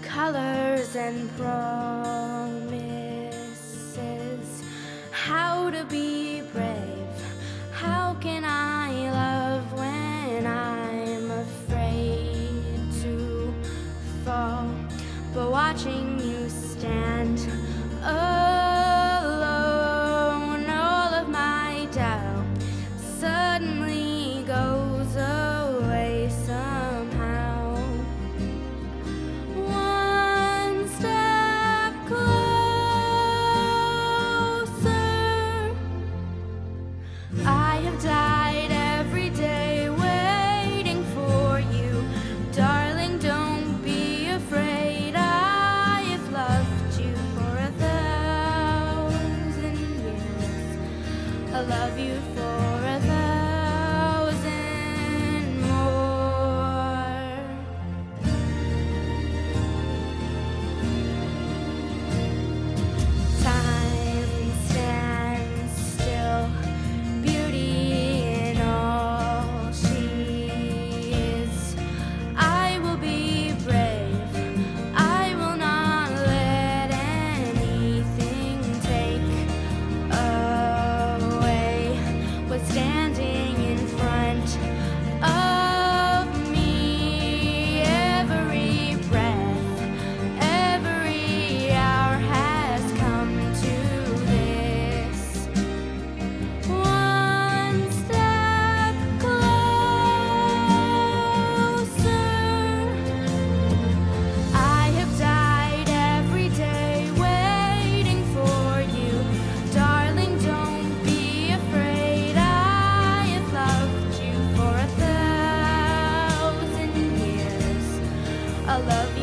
colors and promises, how to be brave, how can I love when I'm afraid to fall, but watching you stand alone, all of my doubt suddenly goes away somehow. One step closer. I have died every day waiting for you. Darling, don't be afraid. I have loved you for 1,000 years. I love you for 1,000 more. Time stands still, beauty in all she is. I will be brave, I will not let anything take away what's standing in front of me. Every breath, every hour has come to this. One step closer. I have died every day waiting for you. Darling, don't be afraid. I have loved you for 1,000 years. I love you